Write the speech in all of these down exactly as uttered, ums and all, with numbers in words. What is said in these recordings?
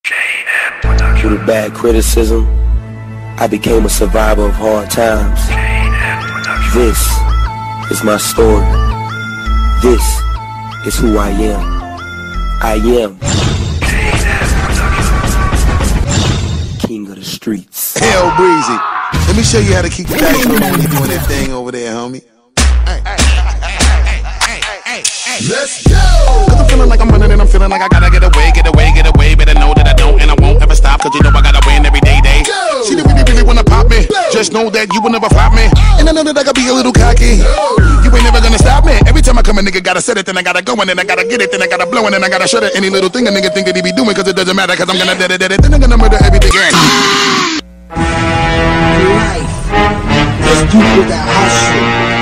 Through the bad criticism, I became a survivor of hard times. This is my story. This is who I am. I am king of the streets. Hell breezy. Let me show you how to keep the back on when you're doing that thing over there, homie. Hey, hey, hey, hey, hey, hey, let's go! Cause I'm feeling like I'm running and I'm feeling like I gotta get away, get away, get away. Better know that I don't and I won't ever stop. Cause you know I gotta win every day, day. Go. She didn't really, really wanna pop me. Go. Just know that you will never flop me. Oh. And I know that I gotta be a little cocky. Go. You ain't never gonna stop me. Every time I come a nigga gotta set it, then I gotta go and then I gotta get it, then I gotta blow and then I gotta shut it. Any little thing a nigga think that he be doing, cause it doesn't matter, cause I'm gonna dead it, dead it, then I'm gonna murder everything. Life, there's people that hustle.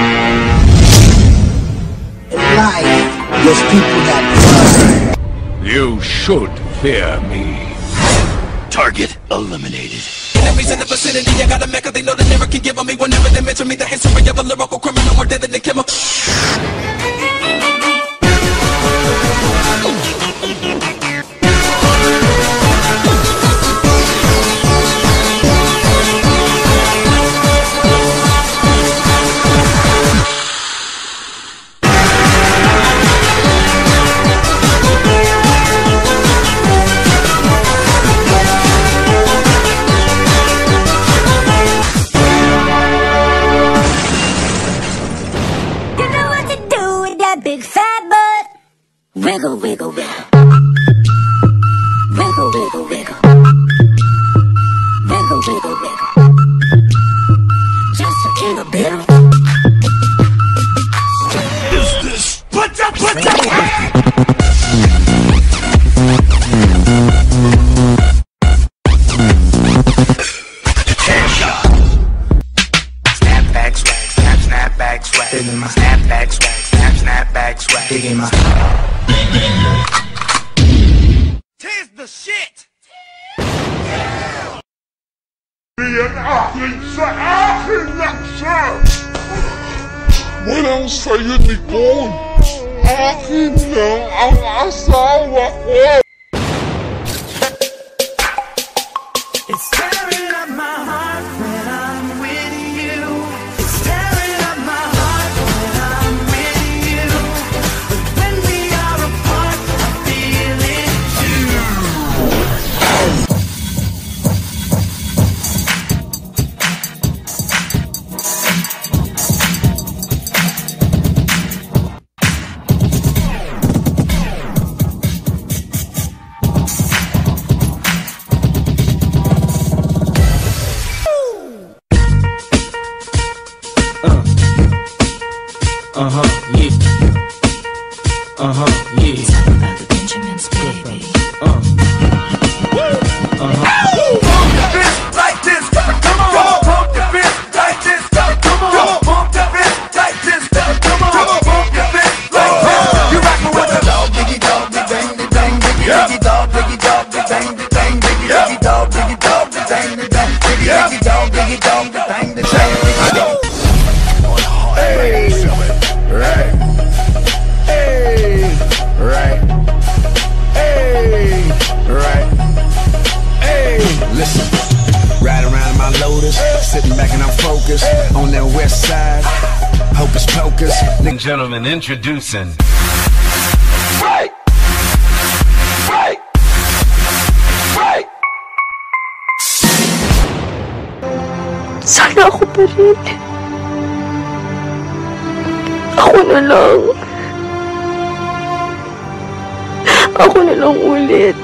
In life, there's people that run. You should fear me. Target eliminated. Enemies in the vicinity, I got a mecca, they know they never can give on me. Whenever they mention me, the history of a lyrical criminal more deadly than chemical. Big fat butt. Wiggle, wiggle, wiggle. Wiggle, wiggle, wiggle. Wiggle, wiggle, wiggle. Just a little bit. Is this? Put up, put up. Headshot. Snapback swag, snap, snapback swag. Digging my snapback swag. Snapback swag. Digging my. Tis the shit. Walang sa'yo ni Kon. Akin lang ang asawa ko. It's tearing up my heart when I'm with you. It's tearing up my heart when I'm with you. But when we are apart, I feel it too. Uh-huh, yeah. Uh-huh, yeah. Talk about the Benjamins, baby. Uh. Uh-huh. Pump the fist like this. Come on. Pump the fist like this. Come on. Pump the fist like this. Come on. Pump the fist like this. You rockin' with the dog, biggie dog, big bang, big bang, biggie, biggie dog, biggie dog, big bang, big bang, biggie, biggie dog, biggie dog, big bang, big bang, biggie, biggie dog, biggie dog, big bang, big bang, biggie dog. Hey, right. Hey, right. Hey, right. Hey, listen. Ride around in my Lotus, sitting back and I'm focused on that west side. Hocus pocus. Ladies and gentlemen, introducing. Right. Right. Right. Sana ako pa rin. Ako na lang. Ako na lang ulit.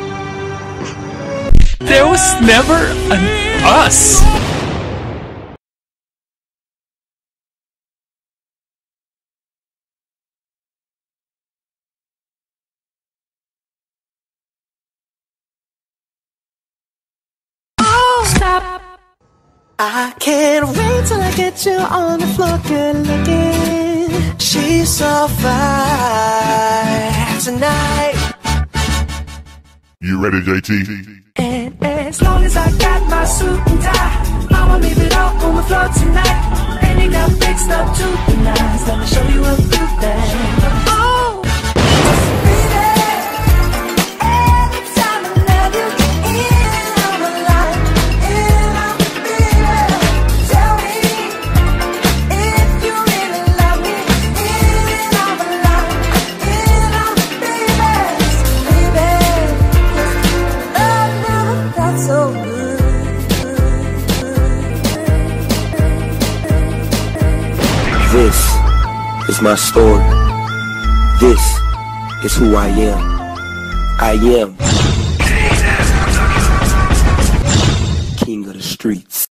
There was never an us. Oh, stop. I can't wait till I get you on the floor, good looking. She's so fine tonight. You ready, J T? And as long as I got my suit and tie, I'ma leave it all on the floor tonight. And you got fixed up to the nines. Let me show you a few things. Oh, baby, every time I love you, is my story. This is who I am. I am King of the streets.